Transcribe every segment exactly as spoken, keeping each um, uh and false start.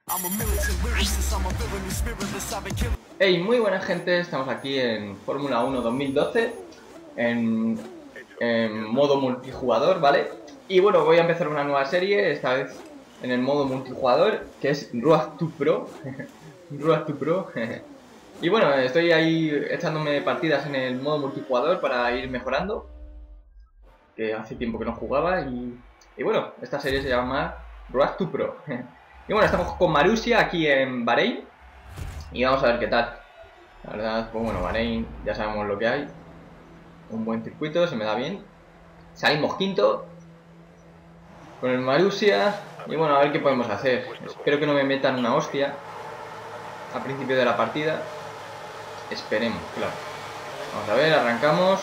Hey, muy buena gente, estamos aquí en Fórmula uno dos mil doce en, en modo multijugador, ¿vale? Y bueno, voy a empezar una nueva serie, esta vez en el modo multijugador, que es Road to Pro. Road to Pro. Y bueno, estoy ahí echándome partidas en el modo multijugador para ir mejorando, que hace tiempo que no jugaba. Y, y bueno, esta serie se llama Road to Pro. Y bueno, estamos con Marussia aquí en Bahrein. Y vamos a ver qué tal. La verdad, pues bueno, Bahrein, ya sabemos lo que hay. Un buen circuito, se me da bien. Salimos quinto con el Marussia. Y bueno, a ver qué podemos hacer. Espero que no me metan una hostia al principio de la partida. Esperemos, claro. Vamos a ver, arrancamos.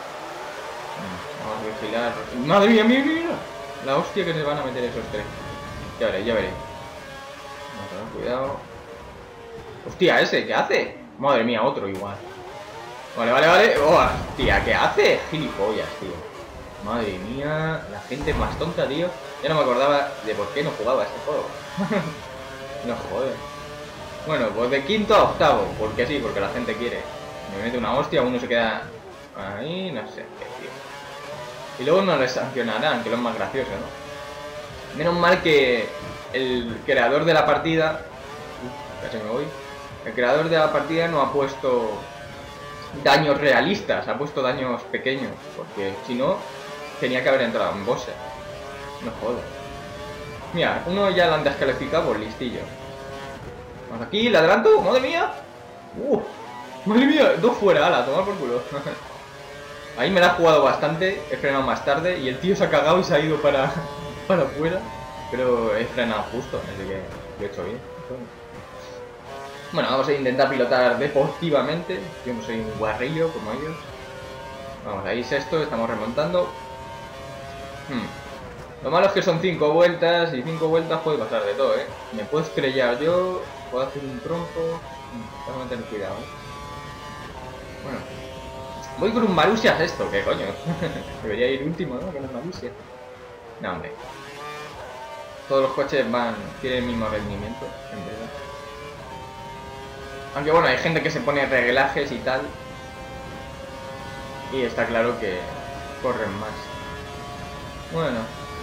Vamos a vigilar. ¡Madre mía, mira, mira! La hostia que se van a meter esos tres. Ya veré, ya veré. Vamos a ver, cuidado. Hostia, ese, ¿qué hace? Madre mía, otro igual. Vale, vale, vale. Oh, hostia, ¿qué hace? Gilipollas, tío. Madre mía, la gente es más tonta, tío. Ya no me acordaba de por qué no jugaba este juego. No joder. Bueno, pues de quinto a octavo. Porque sí, porque la gente quiere. Me mete una hostia, uno se queda ahí, no sé qué, tío. Y luego no les sancionarán, que es lo más gracioso, ¿no? Menos mal que el creador de la partida... Uf, casi me voy. El creador de la partida no ha puesto daños realistas, ha puesto daños pequeños, porque si no, tenía que haber entrado en bosses. No jodas. Mira, uno ya lo han descalificado por listillo. Vamos aquí, le adelanto, madre mía. Uh, madre mía, dos fuera, ala, toma por culo. Ahí me la he jugado bastante, he frenado más tarde y el tío se ha cagado y se ha ido para, para afuera. Pero he frenado justo, así que lo he hecho bien. Bueno, vamos a intentar pilotar deportivamente. Yo no soy un guarrillo como ellos. Vamos, ahí sexto, estamos remontando. Hmm. Lo malo es que son cinco vueltas y cinco vueltas puede pasar de todo, ¿eh? Me puedo estrellar yo, puedo hacer un tronco. Tengo que tener cuidado, ¿eh? Bueno. Voy con un Marussia sexto, ¿qué coño? Debería ir último, ¿no? Con el Marussia. No, hombre. Todos los coches van, tienen el mismo rendimiento, en verdad. Aunque bueno, hay gente que se pone reglajes y tal. Y está claro que corren más. Bueno.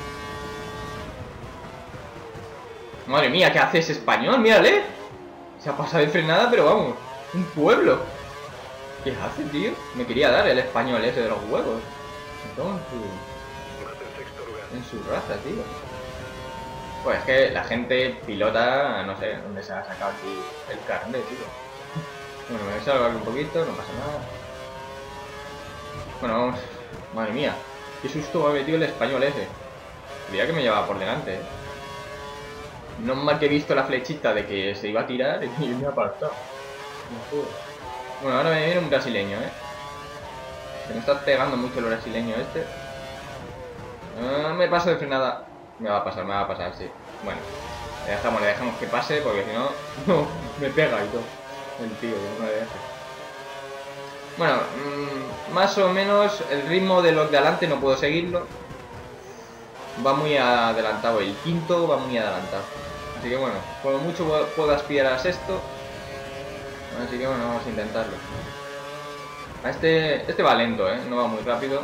Madre mía, ¿qué hace ese español? Mírale. Se ha pasado de frenada, pero vamos. Un pueblo. ¿Qué hace, tío? Me quería dar el español ese de los huevos. En su... en su raza, tío. Pues es que la gente pilota, no sé dónde se ha sacado aquí el carnet, tío. Bueno, me voy a salvar un poquito, no pasa nada. Bueno, vamos. Madre mía, qué susto me ha metido el español ese. Creía que me llevaba por delante, ¿eh? No mal que he visto la flechita de que se iba a tirar y me ha apartado. No bueno, ahora me viene un brasileño, ¿eh? Se me está pegando mucho el brasileño este. No me paso de frenada. Me va a pasar, me va a pasar, sí. Bueno, le dejamos, le dejamos que pase porque si no, no, me pega y todo. El tío, no me deja. Bueno, mmm, más o menos el ritmo de los de adelante no puedo seguirlo. Va muy adelantado, el quinto va muy adelantado. Así que bueno, por mucho puedo aspirar a sexto. Así que bueno, vamos a intentarlo. A este, este va lento, ¿eh? No va muy rápido.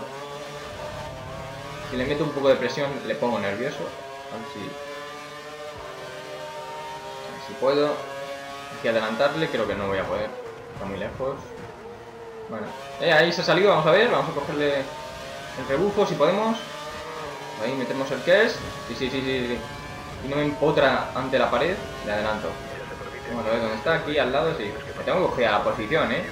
Si le meto un poco de presión le pongo nervioso. A ver si... A ver si puedo. Aquí adelantarle, creo que no voy a poder. Está muy lejos. Bueno. Eh, ahí se ha salido, vamos a ver. Vamos a cogerle el rebufo si podemos. Ahí metemos el que es. Sí, sí, sí, sí, sí. Y no me empotra ante la pared, le adelanto. Vamos a ver dónde está, aquí al lado, sí. Me tengo que coger a la posición, eh.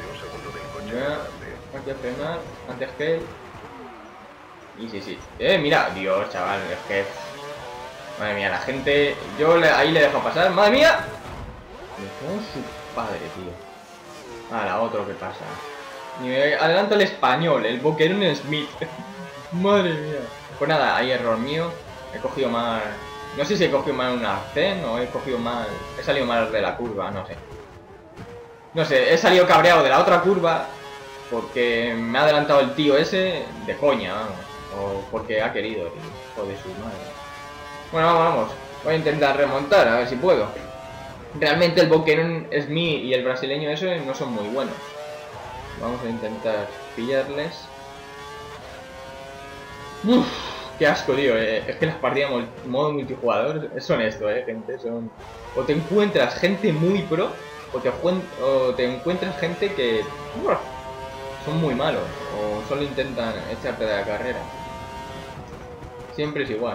Ya, hay que frenar antes que él. Y sí, sí. Eh, mira, Dios, chaval, es que... Madre mía, la gente... Yo le... ahí le dejo pasar. ¡Madre mía! Me cago en su padre, tío. Ahora, otro que pasa. Y me adelanto el español, el Boquerón Smith. Madre mía. Pues nada, hay error mío. He cogido mal... No sé si he cogido mal un arcén o he cogido mal... He salido mal de la curva, no sé. No sé, he salido cabreado de la otra curva porque me ha adelantado el tío ese de coña, vamos. O porque ha querido, hijo de su madre. Bueno, vamos, vamos. Voy a intentar remontar, a ver si puedo. Realmente el Boquerón Smith y el brasileño eso no son muy buenos. Vamos a intentar pillarles. Uff, qué asco, tío. Eh. Es que las partidas modo multijugador son esto, eh, gente. Son... O te encuentras gente muy pro, o te, o te encuentras gente que ¡uah! Son muy malos, o solo intentan echarte de la carrera. Siempre es igual.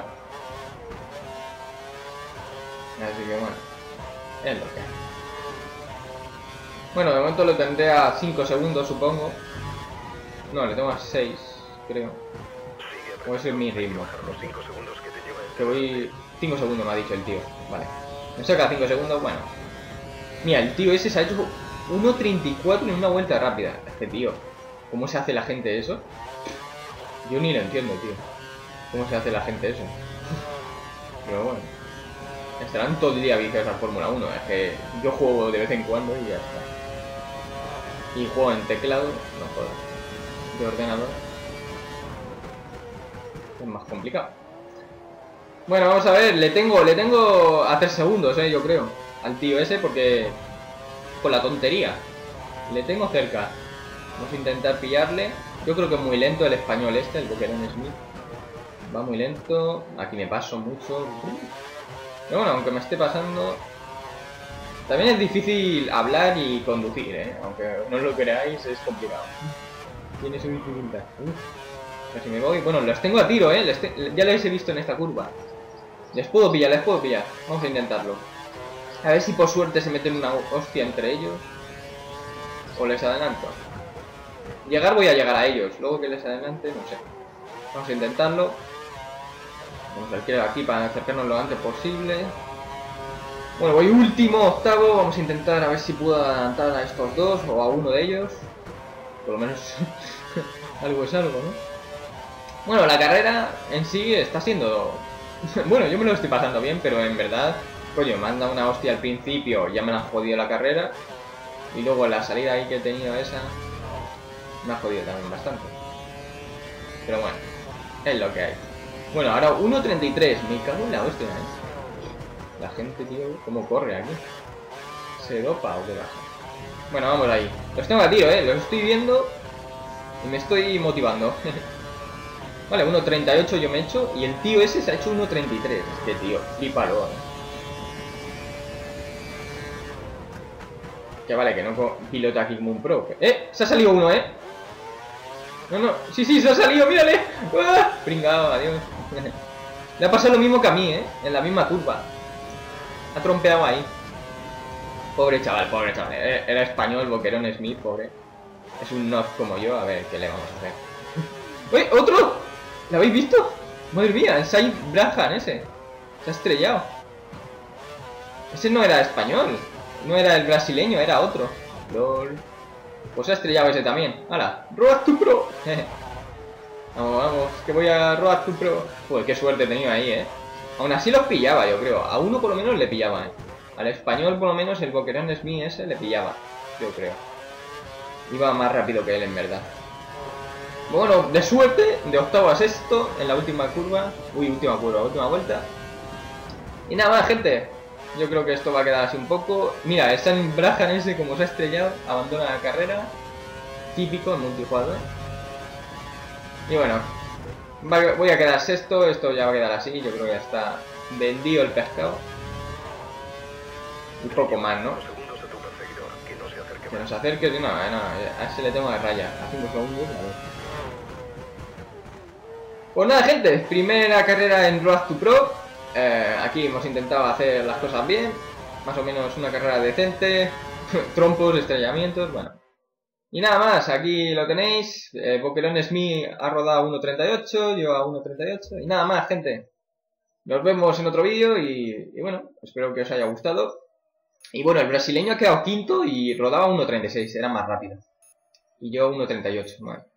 Así que bueno, es lo que hay. Bueno, de momento lo tendré a cinco segundos, supongo. No, le tengo a seis, creo. O ese es mi ritmo. Que voy... cinco segundos me ha dicho el tío. Vale. Me saca cinco segundos, bueno. Mira, el tío ese se ha hecho uno treinta y cuatro en una vuelta rápida. Este tío, ¿cómo se hace la gente eso? Yo ni lo entiendo, tío. ¿Cómo se hace la gente eso? Pero bueno. Estarán todo el día viciados al Fórmula uno. Es que yo juego de vez en cuando y ya está. Y juego en teclado, no jodas. De ordenador. Es más complicado. Bueno, vamos a ver. Le tengo, le tengo a tres segundos, eh, yo creo. Al tío ese porque... Con la tontería. Le tengo cerca. Vamos a intentar pillarle. Yo creo que es muy lento el español este, el Boquerón Smith. Va muy lento. Aquí me paso mucho. Pero bueno, aunque me esté pasando... También es difícil hablar y conducir, ¿eh? Aunque no lo creáis, es complicado. Tiene su dificultad. Casi me voy. Bueno, los tengo a tiro, ¿eh? Les te... Ya les he visto en esta curva. Les puedo pillar, les puedo pillar. Vamos a intentarlo. A ver si por suerte se meten una hostia entre ellos. O les adelanto. Llegar voy a llegar a ellos. Luego que les adelante, no sé. Vamos a intentarlo. Vamos a alquilar aquí para acercarnos lo antes posible. Bueno, voy último, octavo. Vamos a intentar a ver si puedo adelantar a estos dos o a uno de ellos. Por lo menos algo es algo, ¿no? Bueno, la carrera en sí está siendo... Bueno, yo me lo estoy pasando bien, pero en verdad... Coño, me han dado una hostia al principio, ya me han jodido la carrera. Y luego la salida ahí que he tenido esa... Me ha jodido también bastante. Pero bueno, es lo que hay. Bueno, ahora uno treinta y tres. Me cago en la hostia, ¿eh? La gente, tío, ¿cómo corre aquí? ¿Se dopa o qué pasa? Bueno, vamos ahí. Los tengo a tiro, ¿eh? Los estoy viendo y me estoy motivando. Vale, uno treinta y ocho yo me he hecho y el tío ese se ha hecho uno treinta y tres. Este tío, flipalo, ¿eh? Que vale, que no pilota aquí como un pro. ¡Eh! Se ha salido uno, ¿eh? No, no. Sí, sí, se ha salido, mírale. ¡Ah! Pringado, adiós. Le ha pasado lo mismo que a mí, ¿eh? En la misma curva. Ha trompeado ahí. Pobre chaval, pobre chaval. Era español, Boquerón Smith, pobre. Es un noob como yo. A ver, ¿qué le vamos a hacer? ¡Uy! ¡Otro! ¿Lo habéis visto? Madre mía, el Said Brahan ese. Se ha estrellado. Ese no era español. No era el brasileño, era otro. LOL. Pues se ha estrellado ese también. ¡Hala! ¡Road to Pro! Vamos, vamos, que voy a Road to Pro. Joder, qué suerte he tenido ahí, eh. Aún así los pillaba, yo creo. A uno por lo menos le pillaba, eh. Al español por lo menos el Boquerón Smith ese le pillaba. Yo creo. Iba más rápido que él, en verdad. Bueno, de suerte, de octavo a sexto en la última curva. Uy, última curva, última vuelta. Y nada más, gente. Yo creo que esto va a quedar así un poco. Mira, el Said Brahan ese como se ha estrellado, abandona la carrera. Típico en multijugador. Y bueno, voy a quedar sexto, esto ya va a quedar así, yo creo que ya está vendido el pescado. Un poco más, ¿no? Que nos acerque, no, no, a ese le tengo de raya, a cinco segundos, a ver. Pues nada, gente, primera carrera en Road to Pro. Eh, aquí hemos intentado hacer las cosas bien, más o menos una carrera decente, trompos, estrellamientos, bueno. Y nada más, aquí lo tenéis, eh, Boquerón Smith ha rodado a uno treinta y ocho, yo a uno treinta y ocho, y nada más, gente. Nos vemos en otro vídeo y, y bueno, espero que os haya gustado. Y bueno, el brasileño ha quedado quinto y rodaba a uno treinta y seis, era más rápido. Y yo a uno treinta y ocho, bueno.